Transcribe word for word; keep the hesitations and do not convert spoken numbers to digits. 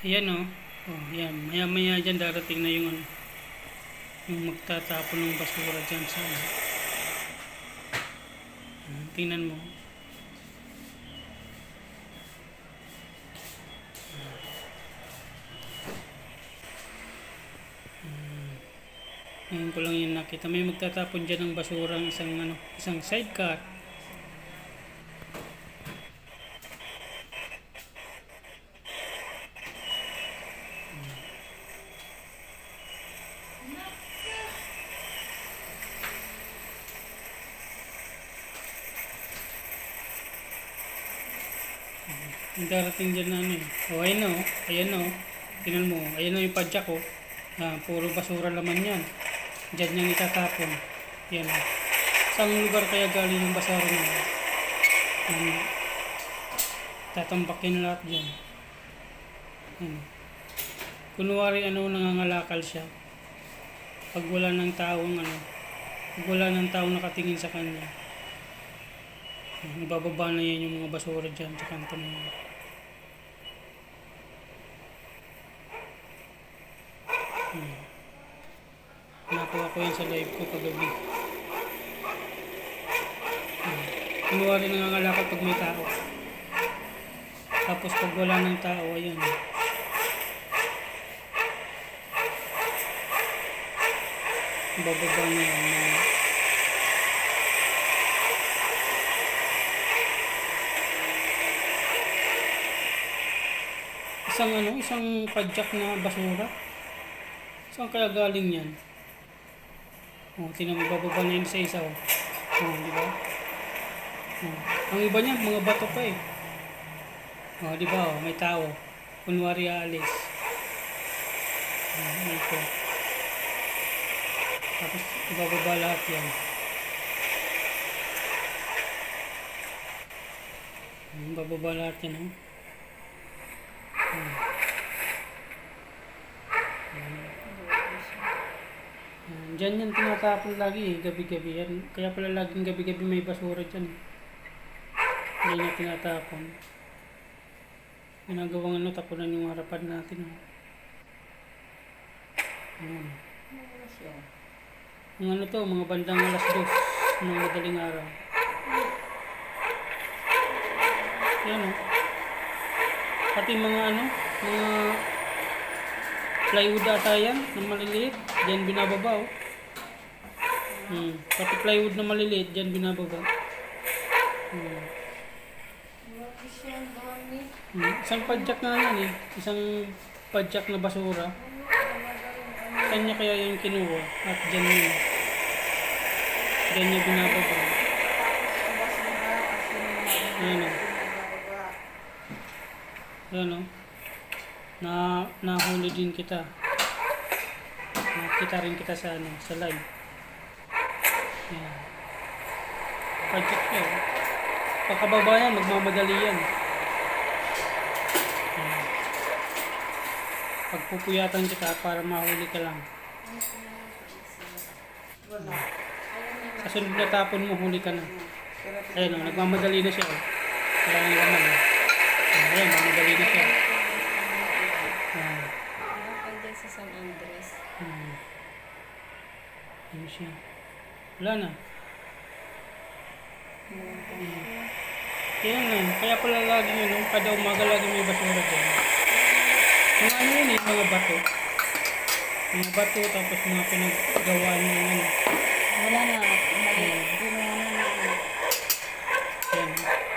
Ayan o. Oh. Oh, yan. Maya maya dyan darating na yung ano. Yung magtatapon ng basura dyan sa ano. Hmm, tingnan mo. Hmm. Ngayon ko lang yun nakita. May magtatapon dyan ng basura ng isang ano, isang sidecar. Yung darating dyan na ano eh. O oh, ayun o. Ayan o. Tingnan mo. Ayan o yung padyak o. Ah, puro basura laman yan. Dyan niyang itatapon. Yan o. Saan lugar kaya galing yung basura niya? Yan. Tatambakin lahat dyan. Yan. Kunwari ano, nangangalakal siya. Pag wala ng taong ano. Pag wala ng taong nakatingin sa kanya. Ibababa na yan yung mga basura dyan sa kanto na yan. Hmm. Nakuha ko yan sa live ko kagabi. Hmm. Kunwari nangangalakal pag may tao. Tapos pag wala ng tao, ayan. Ibababa na yan. Isang ano, isang padyak na basura. Saan kaya galing yan? Oh, tingnan mo, bababa na yun sa isa. Oh, oh di ba? Oh. Ang iba niya, mga bato pa eh. Oh, di ba? Oh, may tao. Kunwari aalis. Oh, ito. Tapos, ibababa lahat yan. Ibababa lahat yan, oh. Hmm. Hmm. Diyan yan tinatapon lagi eh, gabi-gabi yan. Kaya pala laging gabi-gabi may basura dyan. Diyan yan tinatapon. Ginagawang ano, tapunan yung harapan natin. Oh. Hmm. Ang ano to, mga bandang alas dos ng madaling araw. Yan oh. Pati mga ano, mga plywood ata yan, na maliliit, dyan binababa oh. Hmm. Pati plywood na maliliit, dyan binababa. Hmm. Hmm. Isang padyak na yan eh, isang padyak na basura. Kanya kaya yung kinuha, at dyan yun. Dyan yung binababa. Ayan o. Ayan o. Na, nahuli din kita. Nakita rin kita sa ano, sa live. Ayan. Padyak yun. Pagkababa yan, magmamadali yan. Ayan. Pagpupuyatan kita para mahuli ka lang. Sa sunod na tapon mo, huli ka na. Ayan o, nagmamadali na siya o. Wala nang laman o. Ayan, nagmamadali na siya. Ayan. Nakapagyan sa San Andres. Hmm. Ayan siya. Wala na. Hmm. Kaya nga, kaya pala lagi yun, no? Kada umaga lagi may basura dyan. Mga ano yun eh, mga bato. Mga bato, tapos mga pinaggawa niya ano. Wala na. Mali. Hindi na na. Yan.